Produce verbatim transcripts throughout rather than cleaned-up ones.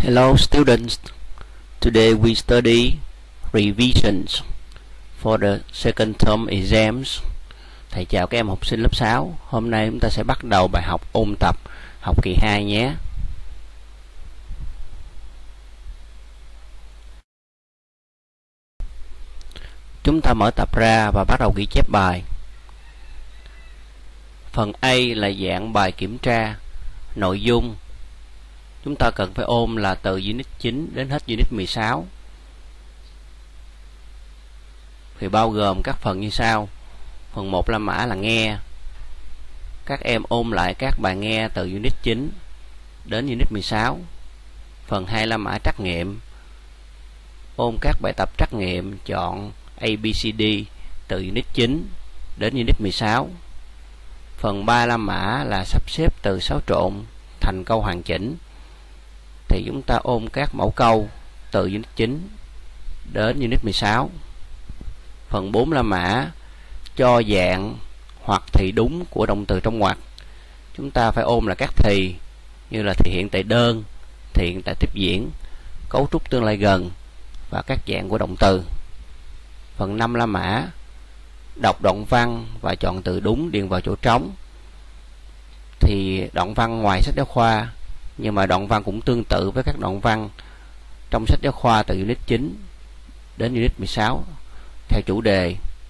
Hello students, today we study revisions for the second term exams. Thầy chào các em học sinh lớp sáu. Hôm nay chúng ta sẽ bắt đầu bài học ôn tập học kỳ hai nhé. Chúng ta mở tập ra và bắt đầu ghi chép bài. Phần A là dạng bài kiểm tra. Nội dung chúng ta cần phải ôn là từ Unit chín đến hết Unit mười sáu. Thì bao gồm các phần như sau. Phần một là mã là nghe. Các em ôn lại các bài nghe từ Unit chín đến Unit mười sáu. Phần hai là mã trắc nghiệm. Ôn các bài tập trắc nghiệm chọn A B C D từ Unit chín đến Unit mười sáu. Phần ba là mã là sắp xếp từ xáo trộn thành câu hoàn chỉnh. Thì chúng ta ôn các mẫu câu từ Unit chín đến Unit mười sáu. Phần bốn là mã cho dạng hoặc thì đúng của động từ trong ngoặc. Chúng ta phải ôn là các thì như là thì hiện tại đơn, thì hiện tại tiếp diễn, cấu trúc tương lai gần và các dạng của động từ. Phần năm là mã đọc đoạn văn và chọn từ đúng điền vào chỗ trống. Thì đoạn văn ngoài sách giáo khoa, nhưng mà đoạn văn cũng tương tự với các đoạn văn trong sách giáo khoa từ Unit chín đến Unit mười sáu theo chủ đề.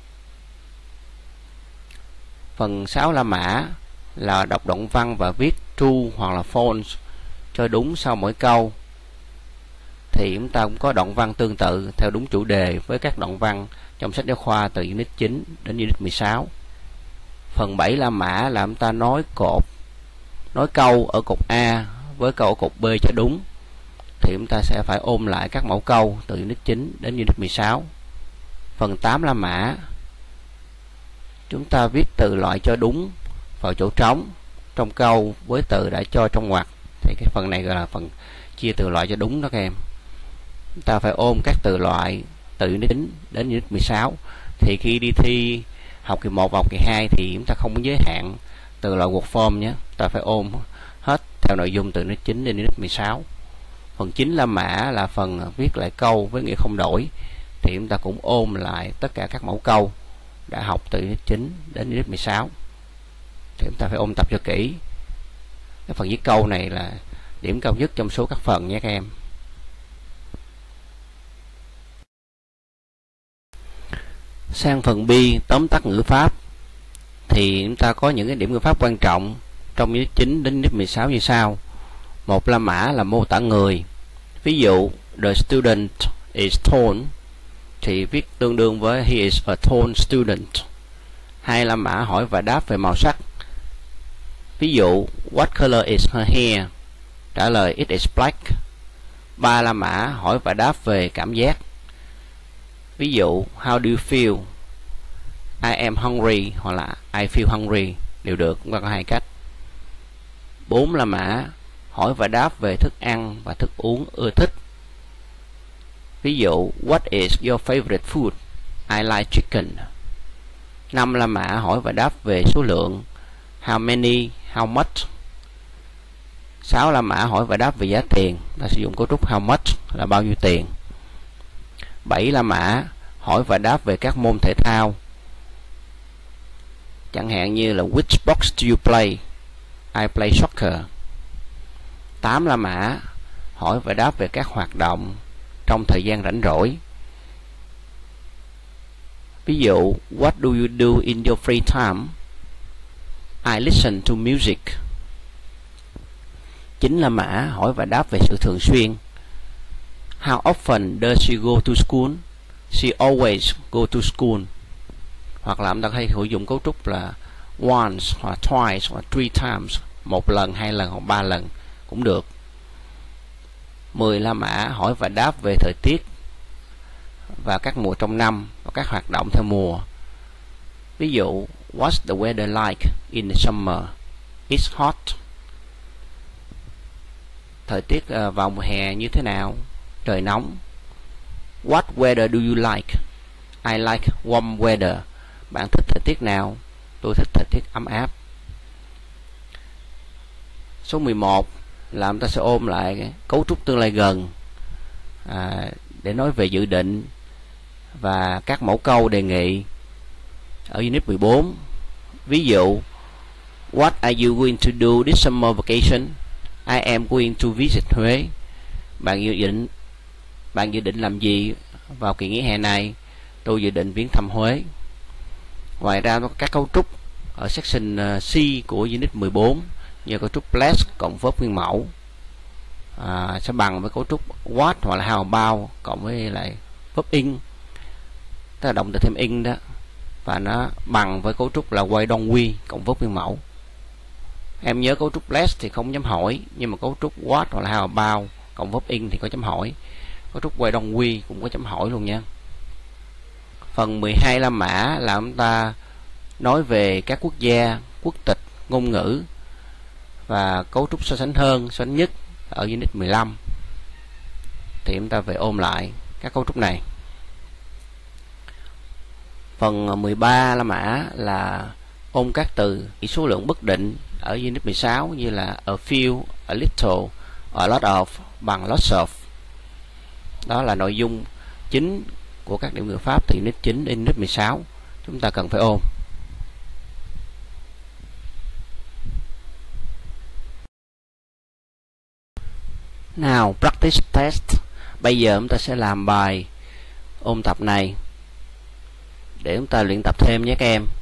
Phần sáu là mã là đọc đoạn văn và viết true hoặc là false cho đúng sau mỗi câu. Thì chúng ta cũng có đoạn văn tương tự theo đúng chủ đề với các đoạn văn trong sách giáo khoa từ Unit chín đến Unit mười sáu. Phần bảy là mã là chúng ta nói cột nói câu ở cột A với câu ở cột B cho đúng. Thì chúng ta sẽ phải ôn lại các mẫu câu từ Unit chín đến Unit mười sáu. Phần tám là mã chúng ta viết từ loại cho đúng vào chỗ trống trong câu với từ đã cho trong ngoặc. Thì cái phần này gọi là phần chia từ loại cho đúng đó các em. Chúng ta phải ôn các từ loại từ Unit chín đến Unit mười sáu. Thì khi đi thi học kỳ một và học kỳ hai thì chúng ta không có giới hạn từ loại word form nhé. Ta phải ôn hết theo nội dung từ Unit chín đến Unit mười sáu. Phần chín là mã là phần viết lại câu với nghĩa không đổi. Thì chúng ta cũng ôn lại tất cả các mẫu câu đã học từ Unit chín đến Unit mười sáu. Thì chúng ta phải ôn tập cho kỹ. Cái phần viết câu này là điểm cao nhất trong số các phần nhé các em. Sang phần B, tóm tắt ngữ pháp. Thì chúng ta có những cái điểm ngữ pháp quan trọng trong Unit chín đến Unit mười sáu như sau. Một là mã là mô tả người. Ví dụ the student is tall thì viết tương đương với he is a tall student. Hai là mã hỏi và đáp về màu sắc. Ví dụ what color is her hair? Trả lời it is black. Ba là mã hỏi và đáp về cảm giác. Ví dụ how do you feel? I am hungry hoặc là I feel hungry đều được, cũng có hai cách. Bốn là mã hỏi và đáp về thức ăn và thức uống ưa thích. Ví dụ what is your favorite food? I like chicken. Năm là mã hỏi và đáp về số lượng. How many, how much. Sáu là mã hỏi và đáp về giá tiền. Ta sử dụng cấu trúc how much là bao nhiêu tiền. Bảy là mã hỏi và đáp về các môn thể thao. Chẳng hạn như là which sports do you play? I play soccer. Tám là mã hỏi và đáp về các hoạt động trong thời gian rảnh rỗi. Ví dụ what do you do in your free time? I listen to music. Chín là mã hỏi và đáp về sự thường xuyên. How often does she go to school? She always go to school. Hoặc là chúng ta hay sử dụng cấu trúc là once hoặc twice hoặc three times, một lần, hai lần hoặc ba lần cũng được. Mười là mã hỏi và đáp về thời tiết và các mùa trong năm và các hoạt động theo mùa. Ví dụ what's the weather like in the summer? It's hot. Thời tiết vào mùa hè như thế nào? Trời nóng. What weather do you like? I like warm weather. Bạn thích thời tiết nào? Tôi thích thời tiết ấm áp. Số mười một là chúng ta sẽ ôm lại cái cấu trúc tương lai gần à, để nói về dự định và các mẫu câu đề nghị ở unit mười bốn. Ví dụ, what are you going to do this summer vacation? I am going to visit Huế. Bạn dự định bạn dự định làm gì vào kỳ nghỉ hè này? Tôi dự định viếng thăm Huế. Ngoài ra các cấu trúc ở section C của unit mười bốn như cấu trúc plus cộng verb nguyên mẫu à, sẽ bằng với cấu trúc what hoặc là how about cộng với lại verb in, tức là động từ thêm in đó, và nó bằng với cấu trúc là why don't we cộng verb nguyên mẫu. Em nhớ cấu trúc plus thì không chấm hỏi, nhưng mà cấu trúc what hoặc là how about cộng verb in thì có chấm hỏi. Cấu trúc why don't we cũng có chấm hỏi luôn nha. Phần mười hai la mã là chúng ta nói về các quốc gia, quốc tịch, ngôn ngữ và cấu trúc so sánh hơn, so sánh nhất ở unit mười lăm. Thì chúng ta phải ôm lại các cấu trúc này. Phần mười ba la mã là ôm các từ số lượng bất định ở unit mười sáu như là a few, a little, a lot of bằng lots of. Đó là nội dung chính của các điểm ngữ pháp từ unit chín đến unit mười sáu chúng ta cần phải ôm. Nào, practice test. Bây giờ chúng ta sẽ làm bài ôn tập này để chúng ta luyện tập thêm nhé các em.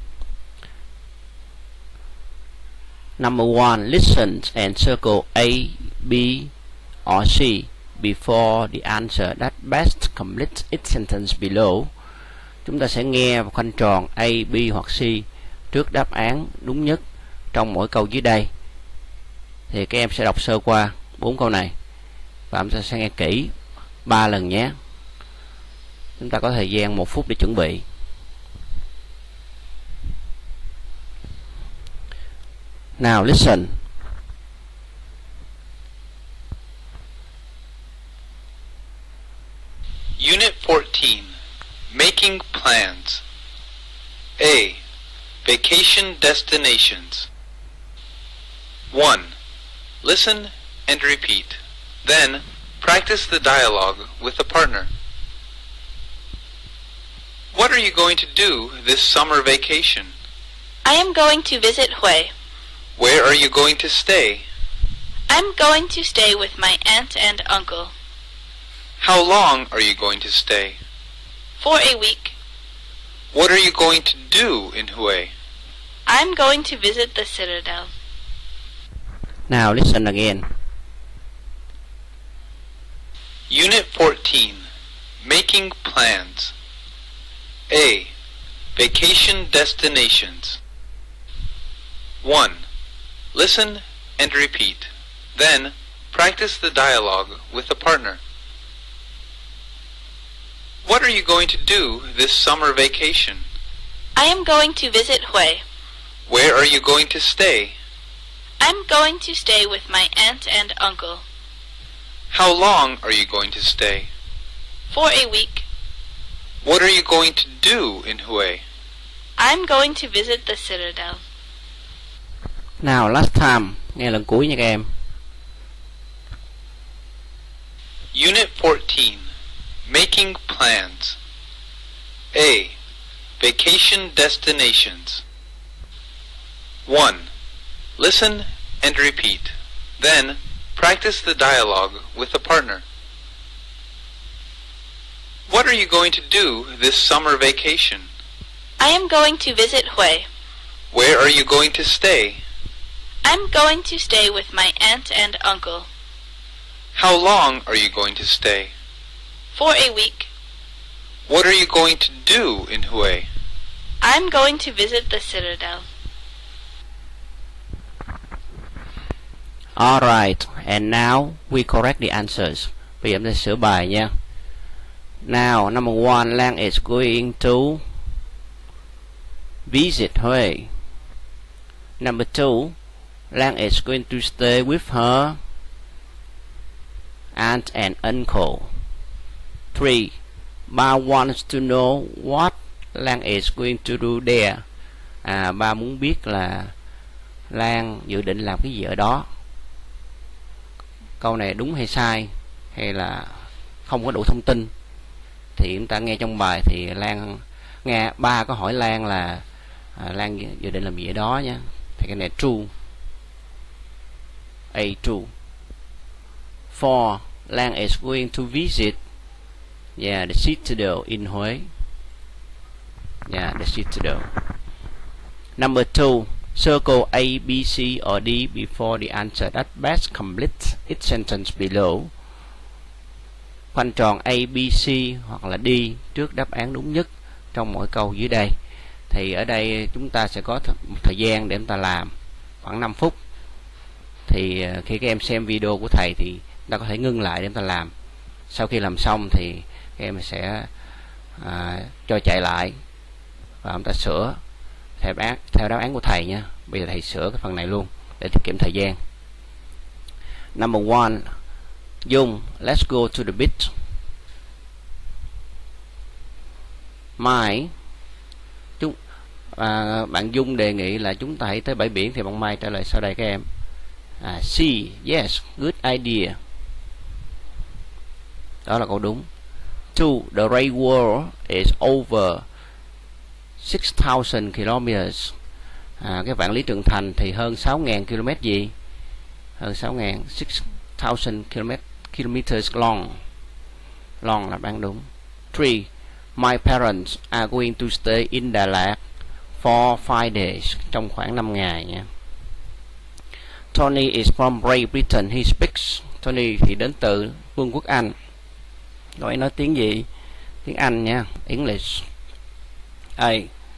Number one, listen and circle A, B or C before the answer that best completes its sentence below. Chúng ta sẽ nghe và khoanh tròn A, B hoặc C trước đáp án đúng nhất trong mỗi câu dưới đây. Thì các em sẽ đọc sơ qua bốn câu này và chúng ta sẽ nghe kỹ ba lần nhé. Chúng ta có thời gian một phút để chuẩn bị. Now listen. Unit fourteen, Making Plans. A. Vacation Destinations. one. Listen and repeat. Then, practice the dialogue with the partner. What are you going to do this summer vacation? I am going to visit Hue. Where are you going to stay? I'm going to stay with my aunt and uncle. How long are you going to stay? For a week. What are you going to do in Hue? I'm going to visit the citadel. Now listen again. Unit fourteen, Making Plans. A. Vacation Destinations. one. Listen and repeat. Then, practice the dialogue with the partner. What are you going to do this summer vacation? I am going to visit Hue. Where are you going to stay? I'm going to stay with my aunt and uncle. How long are you going to stay? For a week. What are you going to do in Hue? I'm going to visit the citadel. Now last time, nghe lần cuối nha các em. Unit fourteen, Making Plans. A. Vacation Destinations. one. Listen and repeat. Then, practice the dialogue with the partner. What are you going to do this summer vacation? I am going to visit Hue. Where are you going to stay? I'm going to stay with my aunt and uncle. How long are you going to stay? For a week. What are you going to do in Hue? I'm going to visit the citadel. Alright, and now we correct the answers. Bây giờ chúng ta sửa bài nha. Now, number one, Lan is going to visit Hue. Number two, Lan is going to stay with her aunt and uncle. Three, Ba wants to know what Lan is going to do there. À, ba muốn biết là Lan dự định làm cái gì ở đó. câu này đúng hay sai, hay là không có đủ thông tin. Thì chúng ta nghe trong bài thì Lan nghe ba có hỏi Lan là à, Lan dự định làm gì ở đó nhé. Thì cái này true. A, true. Four, Lan is going to visit yeah, the Citadel in Huế. Yeah, the Citadel. Number two, circle A, B, C or D before the answer that best completes its sentence below. Khoanh tròn A, B, C hoặc là D trước đáp án đúng nhất trong mỗi câu dưới đây. Thì ở đây chúng ta sẽ có một thời gian để chúng ta làm khoảng năm phút. Thì khi các em xem video của thầy thì chúng ta có thể ngưng lại để chúng ta làm. Sau khi làm xong thì các em sẽ à, cho chạy lại và chúng ta sửa theo đáp án, theo đáp án của thầy nha. Bây giờ thầy sửa cái phần này luôn để tiết kiệm thời gian. Number one, Dung, let's go to the beach. Mai, chúng à, bạn Dung đề nghị là chúng ta hãy tới bãi biển, thì bạn Mai trả lời sau đây các em. À, C, yes, good idea. Đó là câu đúng. Two, the Great Wall is over six thousand kilometers. À, cái vạn lý trường thành thì hơn sáu nghìn km gì? Hơn sáu nghìn, six thousand kilometers long. Long là bạn đúng. Three, my parents are going to stay in Đà Lạt for five days, trong khoảng năm ngày nha. Tony is from Great Britain, he speaks. Tony thì đến từ Vương quốc Anh. Rồi anh nói tiếng gì? Tiếng Anh nha, English. A.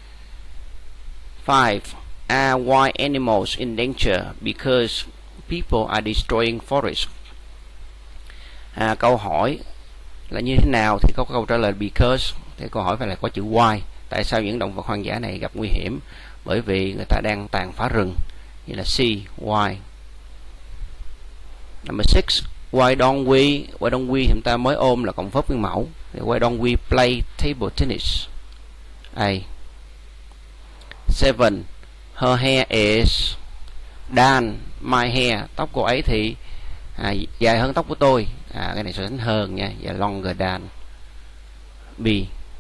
Five, are wild animals in danger because people are destroying forests? À, câu hỏi là như thế nào thì có câu trả lời because. Thì câu hỏi phải là có chữ why. Tại sao những động vật hoang dã này gặp nguy hiểm? Bởi vì người ta đang tàn phá rừng. Như là C, why. Number six, why don't we? Why don't we thì chúng ta mới ôm là cộng phép nguyên mẫu. Thì why don't we play table tennis? A. Seven, her hair is done my hair. Tóc cô ấy thì à, dài hơn tóc của tôi. À, cái này so sánh hơn nha, và longer than. B.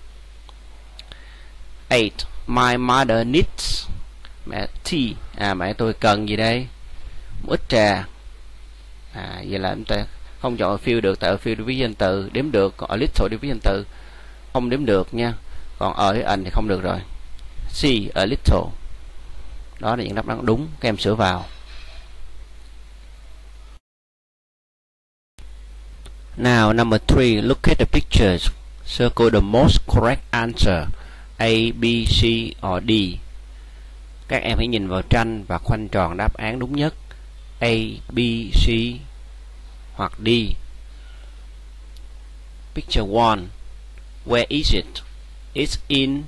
Eight, my mother needs mẹ tea. À, mẹ tôi cần gì đây? Một ít trà. À, vậy là chúng ta không chọn fill được, tại fill đối với danh từ đếm được, còn a little đối với danh từ không đếm được nha. Còn ở với anh thì không được rồi. C, a little. Đó là những đáp án đúng, các em sửa vào. Now number three, look at the pictures. Circle the most correct answer. A, B, C or D. Các em hãy nhìn vào tranh và khoanh tròn đáp án đúng nhất. A, B, C hoặc D. Picture one. Where is it? It's in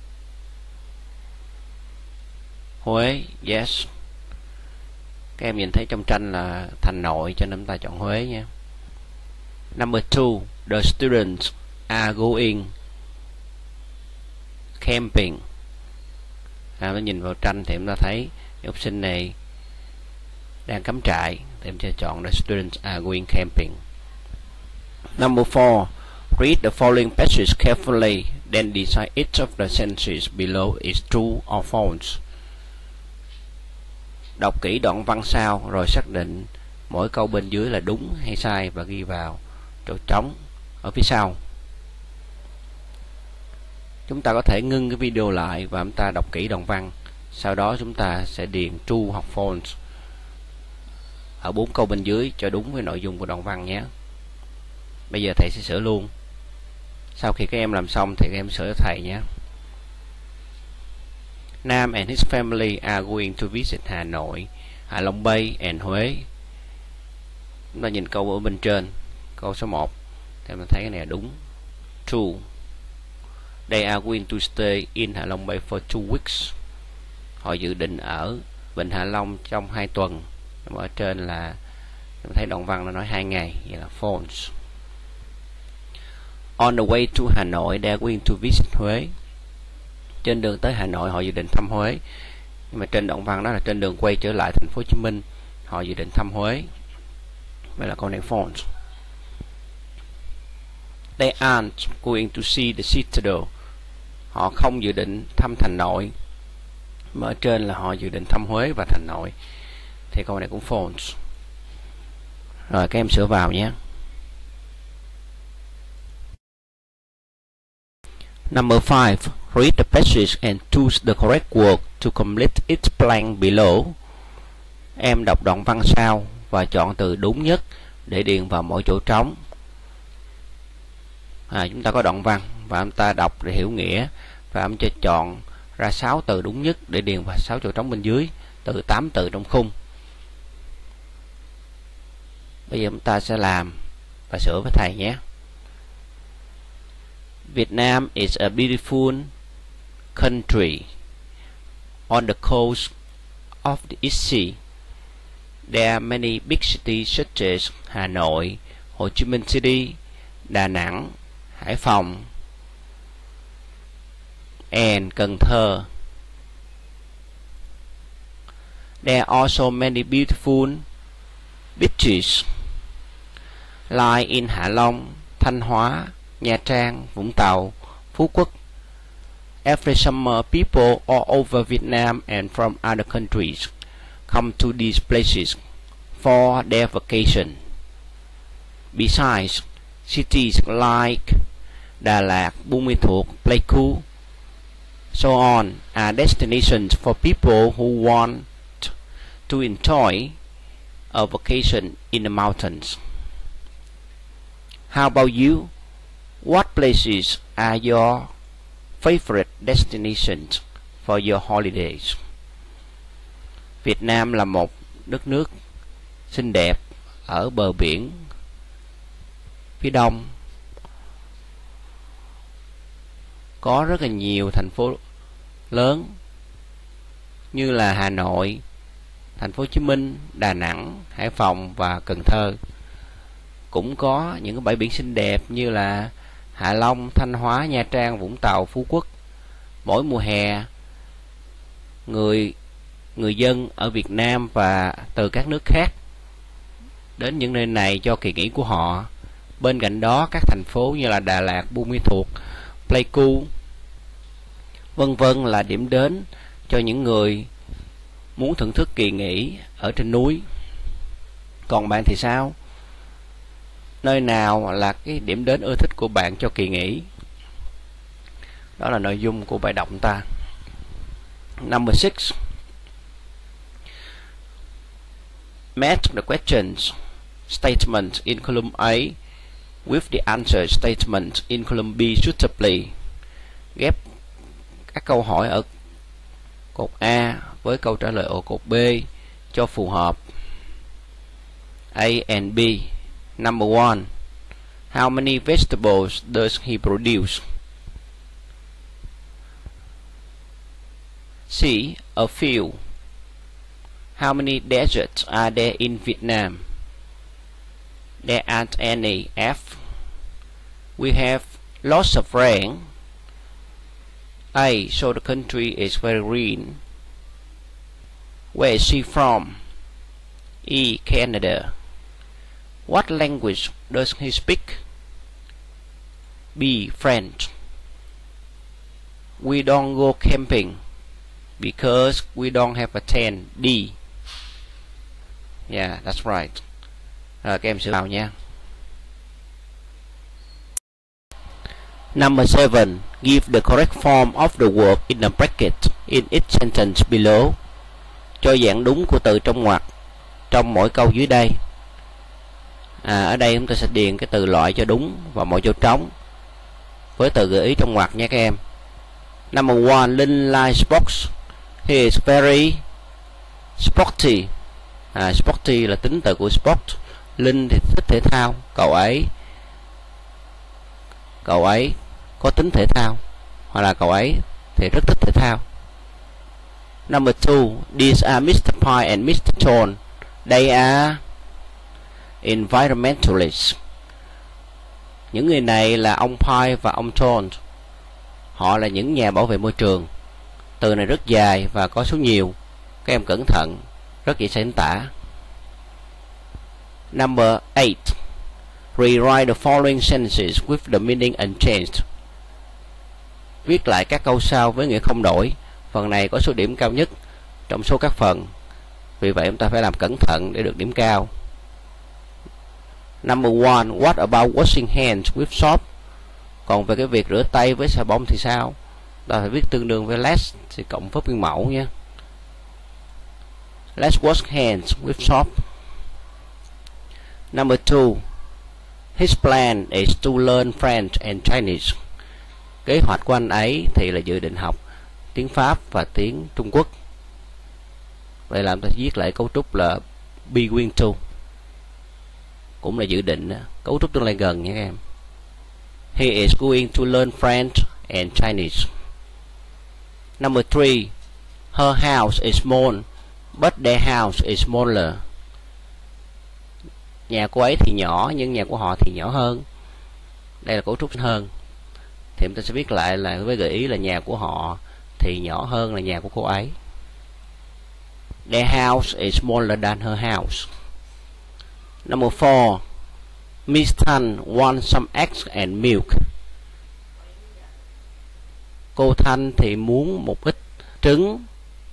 Huế. Yes. Các em nhìn thấy trong tranh là thành nội cho nên chúng ta chọn Huế nha. Number two, the students are going camping. À, nó nhìn vào tranh thì chúng ta thấy học sinh này đang cắm trại, thì em sẽ chọn the students are going camping. Number four, read the following passage carefully, then decide each of the sentences below is true or false. Đọc kỹ đoạn văn sau rồi xác định mỗi câu bên dưới là đúng hay sai và ghi vào chỗ trống ở phía sau. Chúng ta có thể ngưng cái video lại và chúng ta đọc kỹ đoạn văn. Sau đó chúng ta sẽ điền true hoặc false ở bốn câu bên dưới cho đúng với nội dung của đoạn văn nhé. Bây giờ thầy sẽ sửa luôn. Sau khi các em làm xong thì các em sửa cho thầy nhé. Nam and his family are going to visit Hà Nội, Hạ Long Bay and Huế. Chúng ta nhìn câu ở bên trên, câu số một thì mình thấy cái này là đúng. True. They are going to stay in Hạ Long Bay for two weeks. Họ dự định ở Vịnh Hạ Long trong hai tuần. Ở trên là mình thấy đoạn văn nó nói hai ngày, vậy là false. On the way to Hà Nội, they are going to visit Huế. Trên đường tới Hà Nội họ dự định thăm Huế. Nhưng mà trên đoạn văn đó là trên đường quay trở lại thành phố Hồ Chí Minh họ dự định thăm Huế. Vậy là câu này false. They aren't going to see the citadel. Họ không dự định thăm thành nội. Mà ở trên là họ dự định thăm Huế và thành nội. Thì câu này cũng false. Rồi các em sửa vào nhé. Number five. Read the passage and choose the correct word to complete its blank below. Em đọc đoạn văn sau và chọn từ đúng nhất để điền vào mỗi chỗ trống. À, chúng ta có đoạn văn và chúng ta đọc để hiểu nghĩa và chúng ta chọn ra sáu từ đúng nhất để điền vào sáu chỗ trống bên dưới, từ tám từ trong khung. Bây giờ chúng ta sẽ làm và sửa với thầy nhé. Vietnam is a beautiful country on the coast of the East Sea. There are many big cities such as Hà Nội, Hồ Chí Minh City, Đà Nẵng, Hải Phòng, and Cần Thơ. There are also many beautiful beaches like in Hạ Long, Thanh Hóa, Nha Trang, Vũng Tàu, Phú Quốc. Every summer, people all over Vietnam and from other countries come to these places for their vacation. Besides, cities like Đà Lạt, Buôn Ma Thuột, Pleiku, so on are destinations for people who want to enjoy a vacation in the mountains. How about you? What places are your favorite destinations for your holidays? Việt Nam là một đất nước xinh đẹp ở bờ biển phía đông, có rất là nhiều thành phố lớn như là Hà Nội, Thành phố Hồ Chí Minh, Đà Nẵng, Hải Phòng và Cần Thơ. Cũng có những cái bãi biển xinh đẹp như là Hạ Long, Thanh Hóa, Nha Trang, Vũng Tàu, Phú Quốc. Mỗi mùa hè, người người dân ở Việt Nam và từ các nước khác đến những nơi này cho kỳ nghỉ của họ. Bên cạnh đó, các thành phố như là Đà Lạt, Buôn Ma Thuột, Pleiku, vân vân là điểm đến cho những người muốn thưởng thức kỳ nghỉ ở trên núi. Còn bạn thì sao? Nơi nào là cái điểm đến ưa thích của bạn cho kỳ nghỉ? Đó là nội dung của bài đọc ta. Number six. Match the questions statement in column A with the answer statement in column B suitably. Ghép các câu hỏi ở cột A với câu trả lời ở cột B cho phù hợp. A and B. Number one. How many vegetables does he produce? C. A few. How many deserts are there in Vietnam? There aren't any. F. We have lots of rain. A. So the country is very green. Where is she from? E. Canada. What language does he speak? B. French. We don't go camping because we don't have a tent. D. Yeah, that's right. Rồi các em sửa vào nha. Number seven. Give the correct form of the word in a bracket in each sentence below. Cho dạng đúng của từ trong ngoặc trong mỗi câu dưới đây. À, ở đây chúng ta sẽ điền cái từ loại cho đúng vào mỗi chỗ trống với từ gợi ý trong ngoặc nha các em. Number one. Linh likes sports. He is very sporty. À, sporty là tính từ của sport. Linh thì thích thể thao. Cậu ấy Cậu ấy có tính thể thao, hoặc là cậu ấy thì rất thích thể thao. Number two. These are Mister Pye and Mister Tone. They are environmentalists. Những người này là ông Pye và ông Tone. Họ là những nhà bảo vệ môi trường. Từ này rất dài và có số nhiều. Các em cẩn thận, rất dễ diễn tả. Number eight. Rewrite the following sentences with the meaning unchanged. Viết lại các câu sau với nghĩa không đổi. Phần này có số điểm cao nhất trong số các phần. Vì vậy chúng ta phải làm cẩn thận để được điểm cao. Number one. What about washing hands with soap? Còn về cái việc rửa tay với xà bông thì sao? Ta phải viết tương đương với let's thì cộng với biên mẫu nha. Let's wash hands with soap. Number two. His plan is to learn French and Chinese. Kế hoạch của anh ấy thì là dự định học tiếng Pháp và tiếng Trung Quốc. Vậy làm ta viết lại cấu trúc là be going to. Cũng là dự định, cấu trúc tương lai gần nha các em. He is going to learn French and Chinese. Number three. Her house is small, but their house is smaller. Nhà cô ấy thì nhỏ nhưng nhà của họ thì nhỏ hơn. Đây là cấu trúc hơn. Thì chúng ta sẽ viết lại là với gợi ý là nhà của họ thì nhỏ hơn là nhà của cô ấy. Their house is smaller than her house. Number four. Miss Tan wants some eggs and milk. Cô Thanh thì muốn một ít trứng,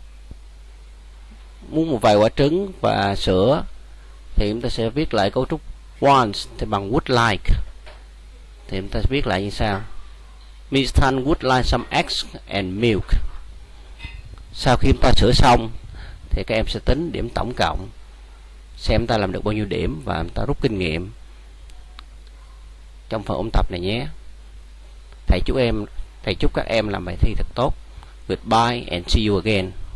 muốn một vài quả trứng và sữa. Thì chúng ta sẽ viết lại cấu trúc wants thì bằng would like. Thì chúng ta sẽ viết lại như sau. Miss Tan would like some eggs and milk. Sau khi chúng ta sửa xong thì các em sẽ tính điểm tổng cộng, xem ta làm được bao nhiêu điểm và ta rút kinh nghiệm trong phần ôn tập này nhé. Thầy chúc em, thầy chúc các em làm bài thi thật tốt. Goodbye and see you again.